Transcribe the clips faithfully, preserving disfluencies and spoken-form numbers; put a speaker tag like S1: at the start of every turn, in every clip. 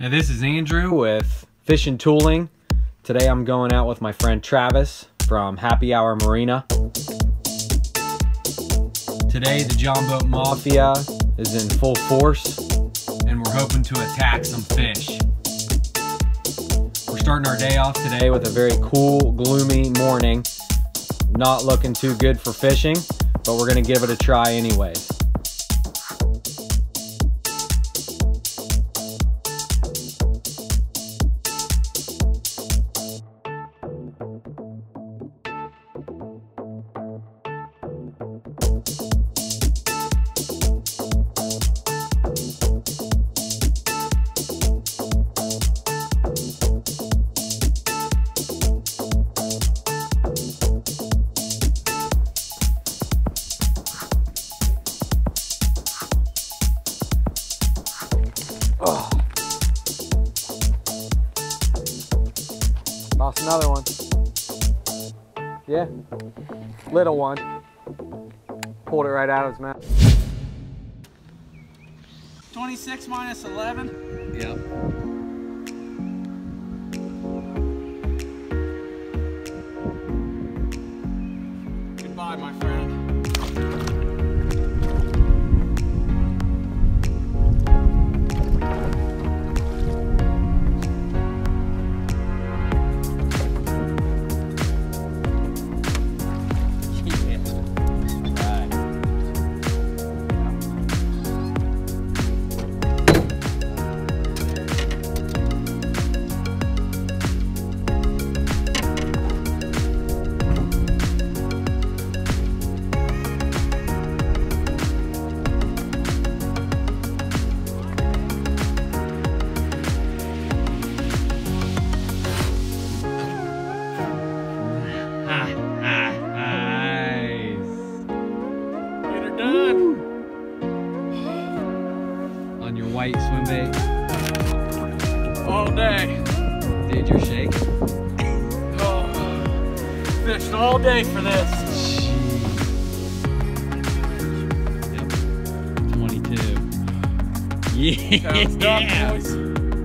S1: Hey, this is Andrew with Fishing Tooling. Today I'm going out with my friend Travis from Happy Hour Marina. Today the John Boat Mafia is in full force and we're hoping to attack some fish. We're starting our day off today with a very cool, gloomy morning. Not looking too good for fishing, but we're gonna give it a try anyways. Oh. Lost another one. Yeah, little one. Pulled it right out of his mouth.
S2: twenty-six minus eleven?
S1: Yep.
S2: Goodbye, my friend.
S1: On your white swim bait.
S2: All day.
S1: Dude, you're shaking.
S2: Oh, fished all day for this.
S1: Yep. twenty-two. Yeah.
S2: Sounds dumb, boys.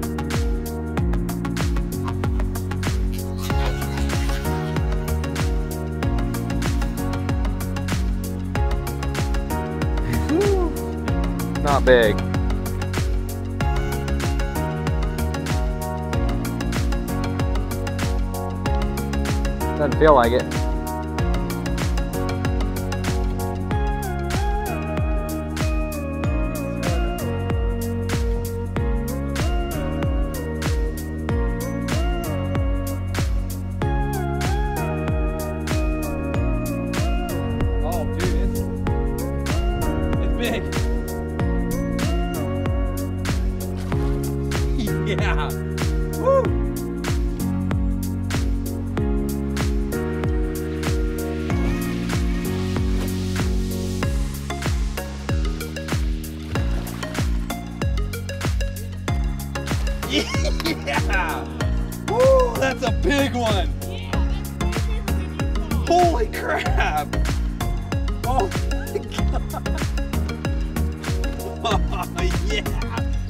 S1: Not big. Doesn't feel like it. Oh, dude, it's, it's big. Yeah. Woo. Yeah. Woo, that's a big one. Holy crap. Oh my god. Oh yeah.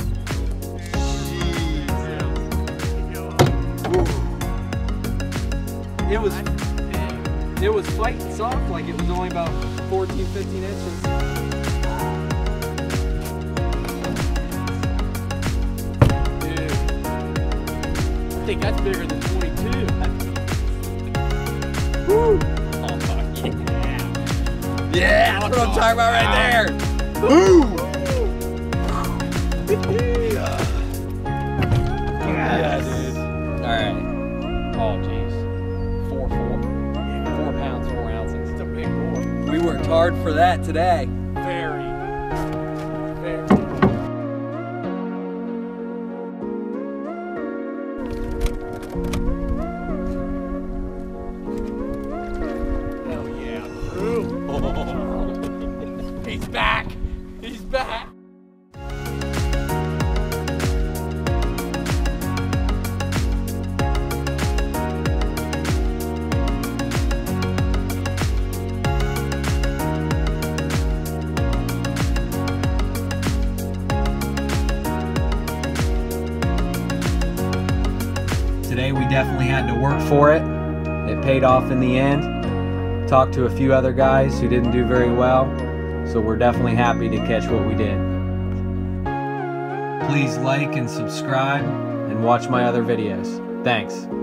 S1: It was, it was fighting soft, like it was only about fourteen, fifteen inches.
S2: Dude, I think that's bigger than twenty-two.
S1: Woo!
S2: Oh, yeah.
S1: Yeah, that's what I'm talking about right there. Woo! Yeah, dude. All right. Oh, jeez. Four, four. Four pounds, four ounces.
S2: It's a big boy.
S1: We worked hard for that today.
S2: Very. Very. Hell yeah. True. He's back. He's back.
S1: Today we definitely had to work for it. It paid off in the end. Talked to a few other guys who didn't do very well, so we're definitely happy to catch what we did. Please like and subscribe and watch my other videos. Thanks.